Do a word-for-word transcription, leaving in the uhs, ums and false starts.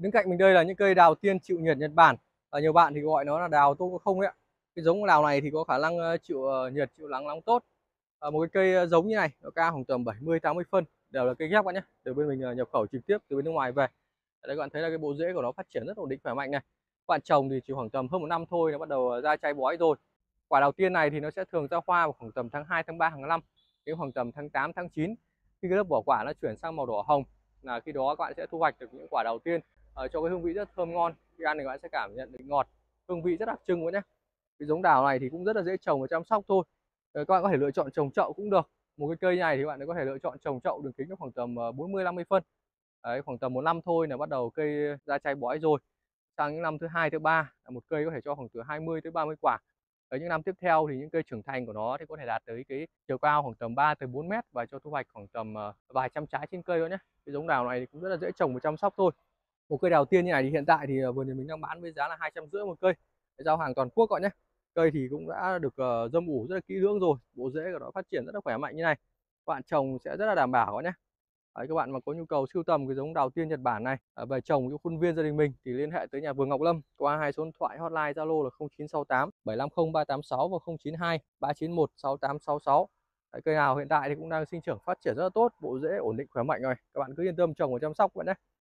Đứng cạnh mình đây là những cây đào tiên chịu nhiệt Nhật Bản. Ở nhiều bạn thì gọi nó là đào Tô không ấy ạ. Cái giống đào này thì có khả năng ờ, chịu ờ, nhiệt, chịu nắng nóng tốt. Ờ, một cái cây ờ, giống như này nó cao khoảng tầm bảy mươi tám mươi phân, đều là cây ghép các nhé. Từ bên mình ờ, nhập khẩu trực tiếp từ bên nước ngoài về. Ở đây các bạn thấy là cái bộ rễ của nó phát triển rất ổn định khỏe mạnh này. Các bạn trồng thì chỉ khoảng tầm hơn một năm thôi nó bắt đầu ra trái bói rồi. Quả đào tiên này thì nó sẽ thường ra hoa vào khoảng tầm tháng hai, tháng ba, hàng năm. Đến khoảng tầm tháng tám, tháng chín khi cái lớp vỏ quả nó chuyển sang màu đỏ hồng là khi đó các bạn sẽ thu hoạch được những quả đầu tiên uh, cho cái hương vị rất thơm ngon. Khi ăn thì các bạn sẽ cảm nhận được ngọt, hương vị rất đặc trưng luôn nhé. Cái giống đào này thì cũng rất là dễ trồng và chăm sóc thôi. Uh, các bạn có thể lựa chọn trồng chậu cũng được. Một cái cây này thì bạn có thể lựa chọn trồng chậu đường kính nó khoảng tầm bốn mươi năm mươi phân. Đấy, khoảng tầm một năm thôi là bắt đầu cây ra trái bói rồi. Sang những năm thứ hai, thứ ba là một cây có thể cho khoảng từ hai mươi tới ba mươi quả. Ở những năm tiếp theo thì những cây trưởng thành của nó thì có thể đạt tới cái chiều cao khoảng tầm ba tới bốn mét và cho thu hoạch khoảng tầm uh, vài trăm trái trên cây thôi nhé. Cái giống đào này thì cũng rất là dễ trồng và chăm sóc thôi. Một cây đào tiên như này thì hiện tại thì vườn nhà mình đang bán với giá là hai trăm rưỡi một cây, giao hàng toàn quốc gọi nhé. Cây thì cũng đã được uh, dâm ủ rất là kỹ lưỡng rồi, bộ rễ của nó phát triển rất là khỏe mạnh như này, các bạn trồng sẽ rất là đảm bảo nhé. Đấy, các bạn mà có nhu cầu sưu tầm cái giống đào tiên Nhật Bản này à, về trồng cho khuôn viên gia đình mình thì liên hệ tới nhà vườn Ngọc Lâm qua hai số điện thoại hotline Zalo là không chín sáu tám bảy năm không ba tám sáu và không chín hai ba chín một sáu tám sáu sáu. Đấy, cây nào hiện tại thì cũng đang sinh trưởng phát triển rất là tốt, bộ rễ ổn định khỏe mạnh rồi, các bạn cứ yên tâm trồng và chăm sóc vậy nhé.